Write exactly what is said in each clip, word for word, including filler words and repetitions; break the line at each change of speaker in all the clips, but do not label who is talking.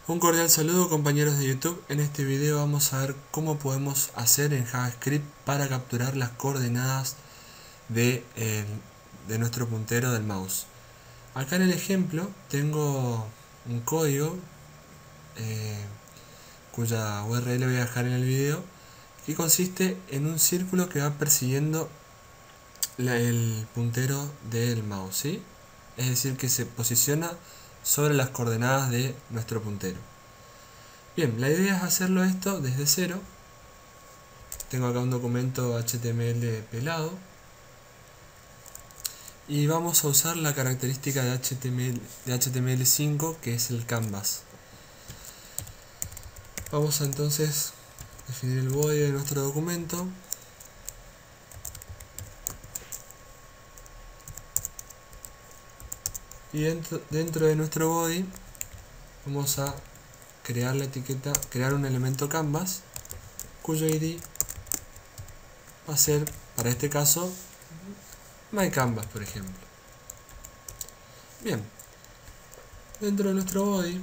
Un cordial saludo, compañeros de YouTube. En este video vamos a ver cómo podemos hacer en JavaScript para capturar las coordenadas de, eh, de nuestro puntero del mouse. Acá en el ejemplo tengo un código eh, cuya U R L voy a dejar en el video, que consiste en un círculo que va persiguiendo la, el puntero del mouse, ¿sí? Es decir, que se posiciona sobre las coordenadas de nuestro puntero. Bien, la idea es hacerlo esto desde cero. Tengo acá un documento H T M L pelado y vamos a usar la característica de H T M L, de H T M L cinco, que es el canvas. Vamos a entonces definir el body de nuestro documento. Y dentro, dentro de nuestro body vamos a crear la etiqueta, crear un elemento canvas cuyo I D va a ser, para este caso, myCanvas, por ejemplo. Bien, dentro de nuestro body,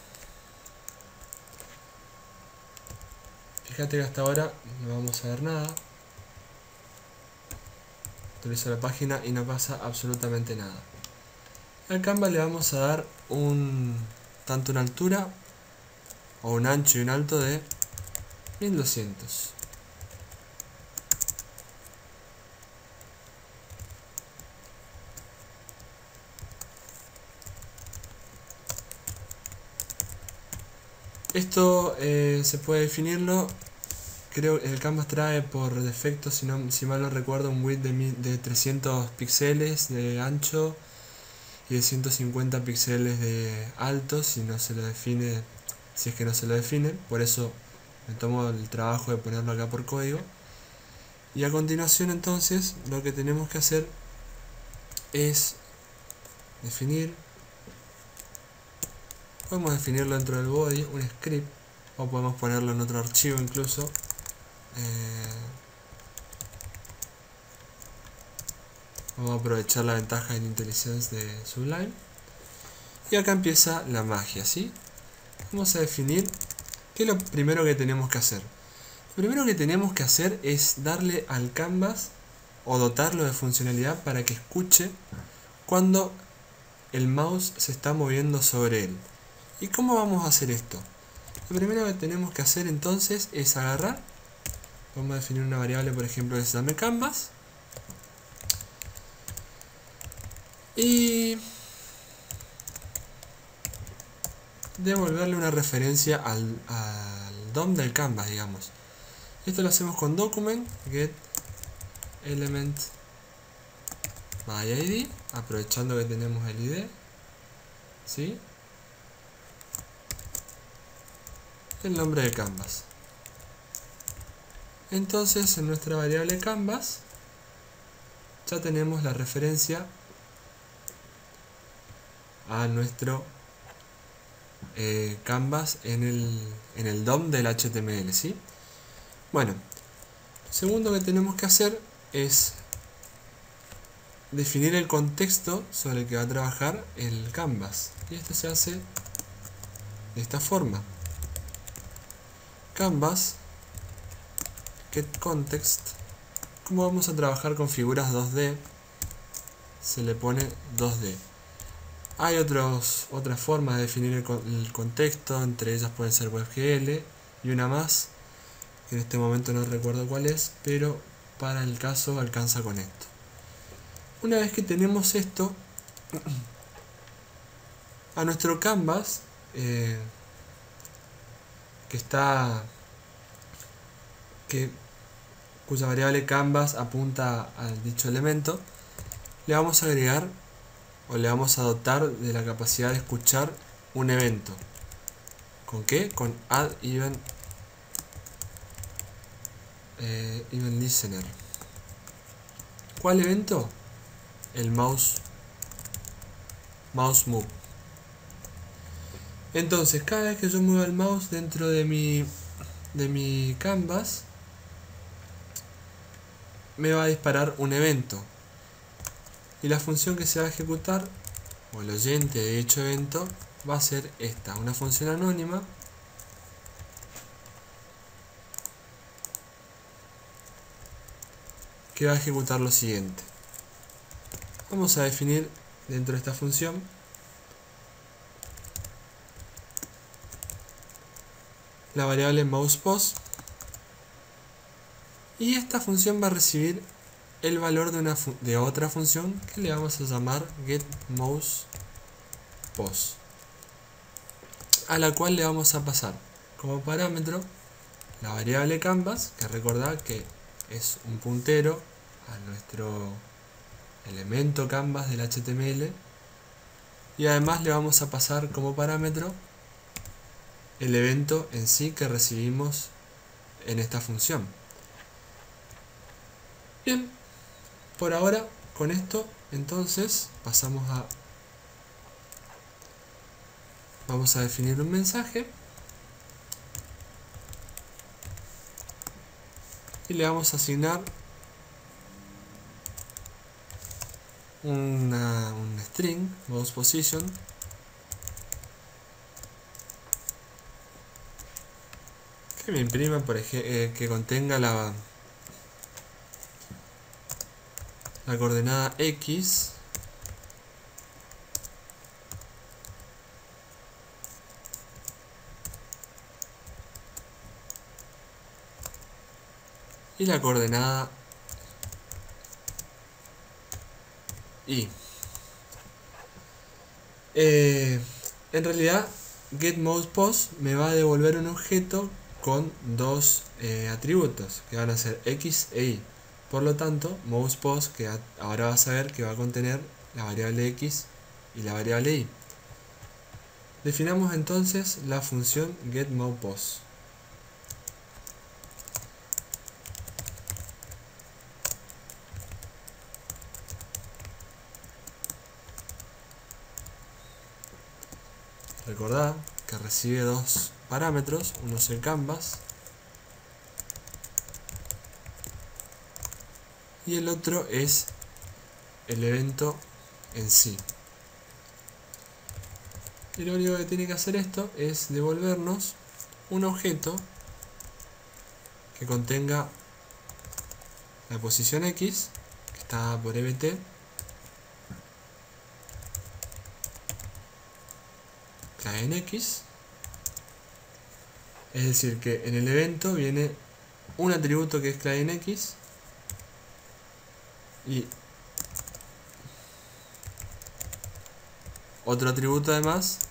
fíjate que hasta ahora no vamos a ver nada. Actualizo la página y no pasa absolutamente nada. Al canvas le vamos a dar un tanto una altura o un ancho y un alto de mil doscientos. Esto eh, se puede definirlo. Creo que el canvas trae por defecto, si, no, si mal no recuerdo, un width de, de trescientos píxeles de ancho y de ciento cincuenta píxeles de alto, si no se lo define, si es que no se lo define. Por eso me tomo el trabajo de ponerlo acá por código. Y a continuación, entonces, lo que tenemos que hacer es definir, podemos definirlo dentro del body, un script, o podemos ponerlo en otro archivo incluso. Eh, vamos a aprovechar la ventaja de IntelliSense de Sublime. Y acá empieza la magia, ¿sí? Vamos a definir qué es lo primero que tenemos que hacer. Lo primero que tenemos que hacer es darle al canvas o dotarlo de funcionalidad para que escuche cuando el mouse se está moviendo sobre él. ¿Y cómo vamos a hacer esto? Lo primero que tenemos que hacer entonces es agarrar, vamos a definir una variable, por ejemplo, que se llame canvas, y devolverle una referencia al, al D O M del canvas, digamos. Esto lo hacemos con document get element by I D, aprovechando que tenemos el I D, ¿sí? El nombre de canvas. Entonces, en nuestra variable canvas ya tenemos la referencia a nuestro eh, canvas en el, en el D O M del H T M L, ¿sí? Bueno, lo segundo que tenemos que hacer es definir el contexto sobre el que va a trabajar el canvas, y esto se hace de esta forma: canvas getContext. Como vamos a trabajar con figuras dos D, se le pone dos D. Hay otros, otras formas de definir el, el contexto, entre ellas pueden ser WebGL y una más, que en este momento no recuerdo cuál es, pero para el caso alcanza con esto. Una vez que tenemos esto, a nuestro canvas, eh, que está, que, cuya variable canvas apunta al dicho elemento, le vamos a agregar o le vamos a dotar de la capacidad de escuchar un evento. ¿Con qué? Con add event, eh, event listener. ¿Cuál evento? El mouse mouse move. Entonces, cada vez que yo mueva el mouse dentro de mi de mi canvas, me va a disparar un evento, y la función que se va a ejecutar, o el oyente de dicho evento, va a ser esta, una función anónima que va a ejecutar lo siguiente. Vamos a definir dentro de esta función la variable mousePos, y esta función va a recibir el valor de, una fu de otra función que le vamos a llamar getMousePos, a la cual le vamos a pasar como parámetro la variable canvas, que recordad que es un puntero a nuestro elemento canvas del H T M L, y además le vamos a pasar como parámetro el evento en sí que recibimos en esta función. Bien, por ahora con esto entonces pasamos a vamos a definir un mensaje y le vamos a asignar una, un string mousePosition que me imprima, por ejemplo, eh, que contenga la la coordenada X y la coordenada Y. Eh, en realidad getMousePos me va a devolver un objeto con dos eh, atributos que van a ser X e Y. Por lo tanto, mousePos, que ahora va a saber que va a contener la variable X y la variable Y. Definamos entonces la función getMousePos. Recordad que recibe dos parámetros, uno es el canvas y el otro es el evento en sí. Y lo único que tiene que hacer esto es devolvernos un objeto que contenga la posición X, que está por E B T, cae en X, es decir que en el evento viene un atributo que es clave en X y otro atributo además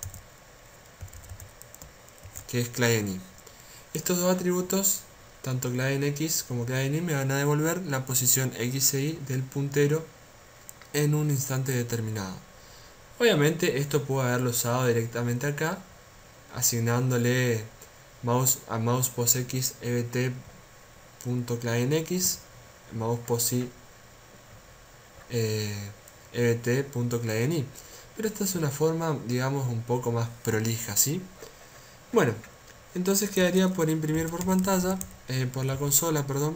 que es clave en Y. Estos dos atributos, tanto clave en X como clave en Y, me van a devolver la posición X e Y del puntero en un instante determinado. Obviamente esto puedo haberlo usado directamente acá, asignándole mouse a mousePosX ebt.claveNX, mousePosY eh, ebt.claveNY, pero esta es una forma, digamos, un poco más prolija, ¿sí? Bueno, entonces quedaría por imprimir por pantalla, eh, por la consola, perdón,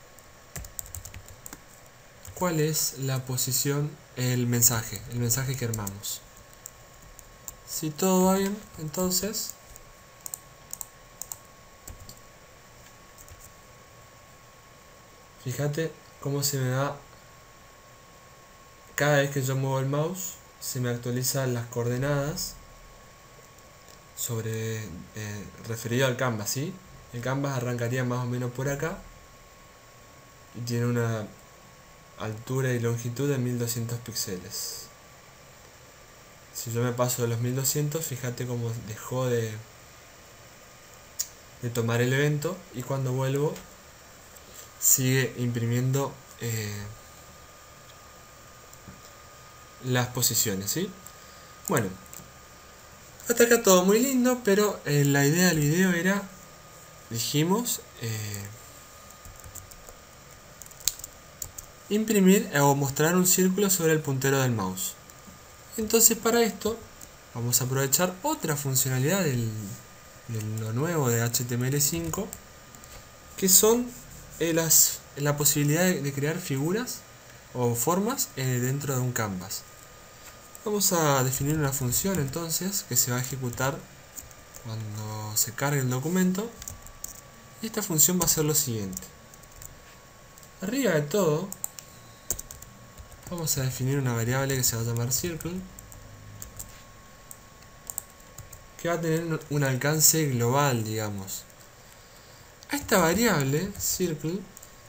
cuál es la posición, el mensaje, el mensaje que armamos. Si todo va bien, entonces fíjate cómo se me va, cada vez que yo muevo el mouse se me actualizan las coordenadas sobre eh, referido al canvas, ¿sí? El canvas arrancaría más o menos por acá y tiene una altura y longitud de mil doscientos píxeles. Si yo me paso de los mil doscientos, fíjate cómo dejó de, de tomar el evento, y cuando vuelvo sigue imprimiendo eh, las posiciones, ¿sí? Bueno, hasta acá todo muy lindo, pero eh, la idea del video era, dijimos, eh, imprimir o mostrar un círculo sobre el puntero del mouse. Entonces, para esto vamos a aprovechar otra funcionalidad del, de lo nuevo de H T M L cinco, que son eh, las, la posibilidad de, de crear figuras o formas eh, dentro de un canvas. Vamos a definir una función entonces que se va a ejecutar cuando se cargue el documento, y esta función va a ser lo siguiente. Arriba de todo vamos a definir una variable que se va a llamar circle, que va a tener un alcance global, digamos. A esta variable circle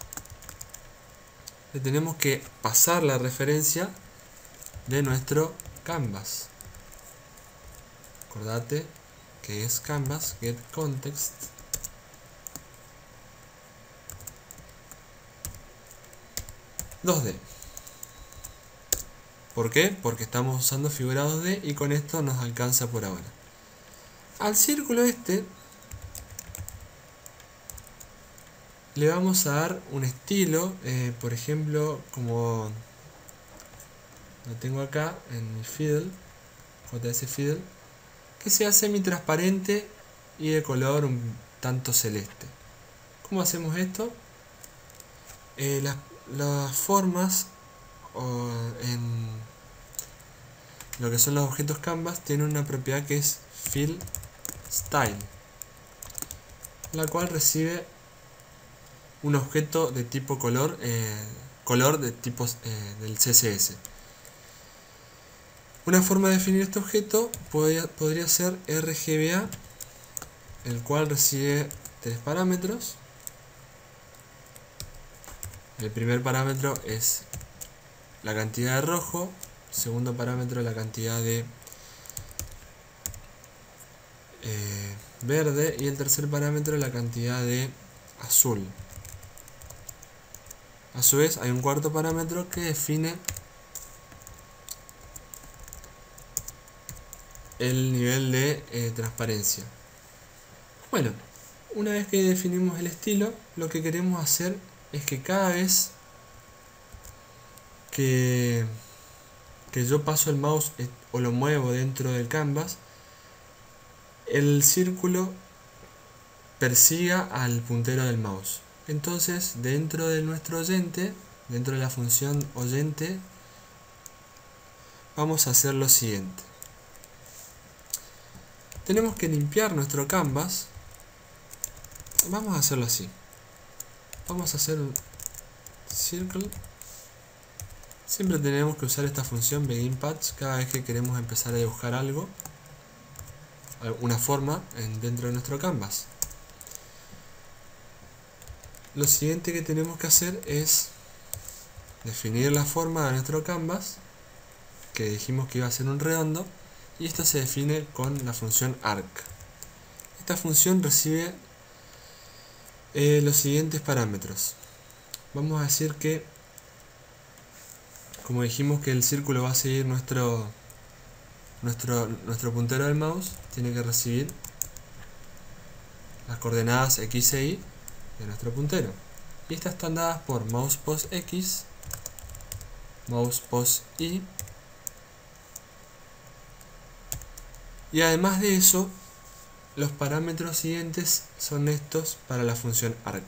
le tenemos que pasar la referencia de nuestro canvas. Acordate que es canvas get context dos D. ¿Por qué? Porque estamos usando figura dos D y con esto nos alcanza por ahora. Al círculo este le vamos a dar un estilo, eh, por ejemplo, como lo tengo acá en mi fiddle, J S Fiddle, que sea semi-transparente y de color un tanto celeste. ¿Cómo hacemos esto? Eh, las, las formas o en lo que son los objetos canvas tienen una propiedad que es fill style, la cual recibe un objeto de tipo color, eh, color de tipos eh, del C S S. Una forma de definir este objeto podría, podría ser R G B A, el cual recibe tres parámetros. El primer parámetro es la cantidad de rojo, el segundo parámetro la cantidad de eh, verde y el tercer parámetro la cantidad de azul. A su vez hay un cuarto parámetro que define el nivel de eh, transparencia. Bueno, una vez que definimos el estilo, lo que queremos hacer es que cada vez que, que yo paso el mouse o lo muevo dentro del canvas, el círculo persiga al puntero del mouse. Entonces, dentro de nuestro oyente, dentro de la función oyente, vamos a hacer lo siguiente. Tenemos que limpiar nuestro canvas. Vamos a hacerlo así. Vamos a hacer un circle. Siempre tenemos que usar esta función beginPatch cada vez que queremos empezar a dibujar algo, una forma en, dentro de nuestro canvas. Lo siguiente que tenemos que hacer es definir la forma de nuestro canvas, que dijimos que iba a ser un redondo, y esto se define con la función arc. Esta función recibe eh, los siguientes parámetros. Vamos a decir que, como dijimos que el círculo va a seguir nuestro, nuestro, nuestro puntero del mouse, tiene que recibir las coordenadas X e Y de nuestro puntero. Y estas están dadas por mousePos X, mousePos Y, y además de eso, los parámetros siguientes son estos para la función arc.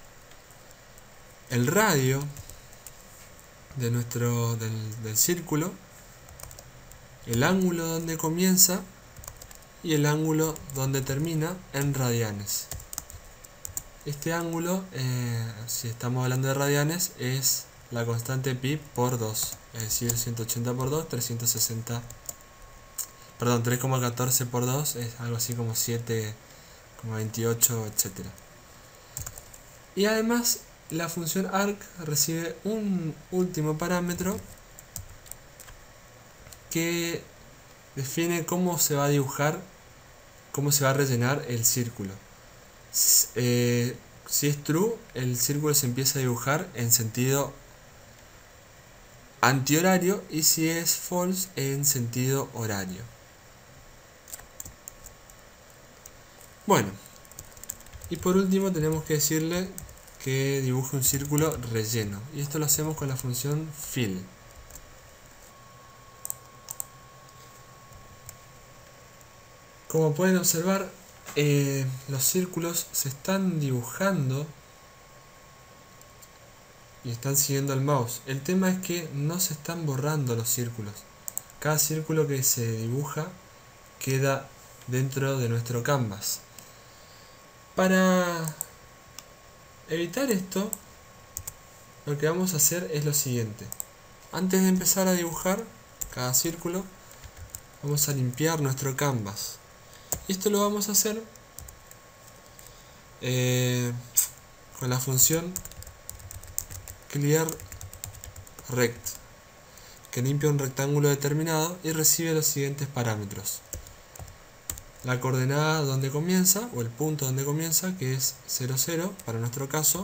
El radio de nuestro, del, del círculo, el ángulo donde comienza y el ángulo donde termina en radianes. Este ángulo, eh, si estamos hablando de radianes, es la constante pi por dos, es decir, ciento ochenta por dos, trescientos sesenta, perdón, tres coma catorce por dos es algo así como siete coma veintiocho, etcétera. Y además la función arc recibe un último parámetro que define cómo se va a dibujar, cómo se va a rellenar el círculo. Eh, si es true, el círculo se empieza a dibujar en sentido antihorario, y si es false, en sentido horario. Bueno, y por último tenemos que decirle que dibuje un círculo relleno, y esto lo hacemos con la función fill. Como pueden observar, eh, los círculos se están dibujando y están siguiendo el mouse. El tema es que no se están borrando los círculos. cada círculo que se dibuja queda dentro de nuestro canvas. Para evitar esto, lo que vamos a hacer es lo siguiente. Antes de empezar a dibujar cada círculo, vamos a limpiar nuestro canvas. Y esto lo vamos a hacer eh, con la función clear rect, que limpia un rectángulo determinado y recibe los siguientes parámetros: la coordenada donde comienza, o el punto donde comienza, que es cero cero para nuestro caso,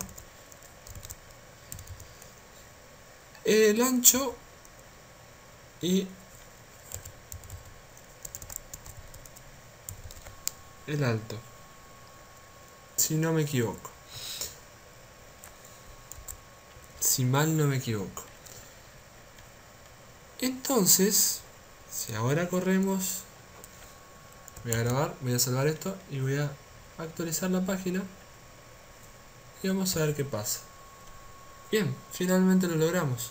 el ancho y el alto, si no me equivoco, si mal no me equivoco. Entonces, si ahora corremos, voy a grabar, voy a salvar esto y voy a actualizar la página y vamos a ver qué pasa. Bien, finalmente lo logramos.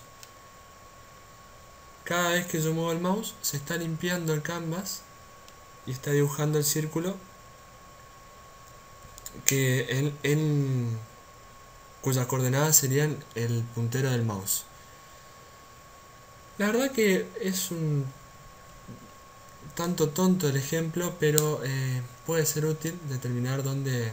Cada vez que yo muevo el mouse se está limpiando el canvas y está dibujando el círculo que en, en cuyas coordenadas serían el puntero del mouse. La verdad que es un tanto tonto el ejemplo, pero eh, puede ser útil determinar dónde,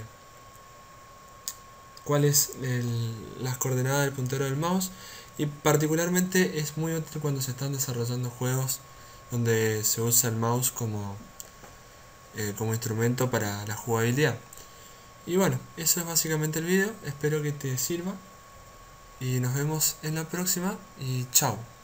cuál es el, las coordenadas del puntero del mouse, y particularmente es muy útil cuando se están desarrollando juegos donde se usa el mouse como, eh, como instrumento para la jugabilidad. Y bueno, eso es básicamente el video, espero que te sirva y nos vemos en la próxima y chao.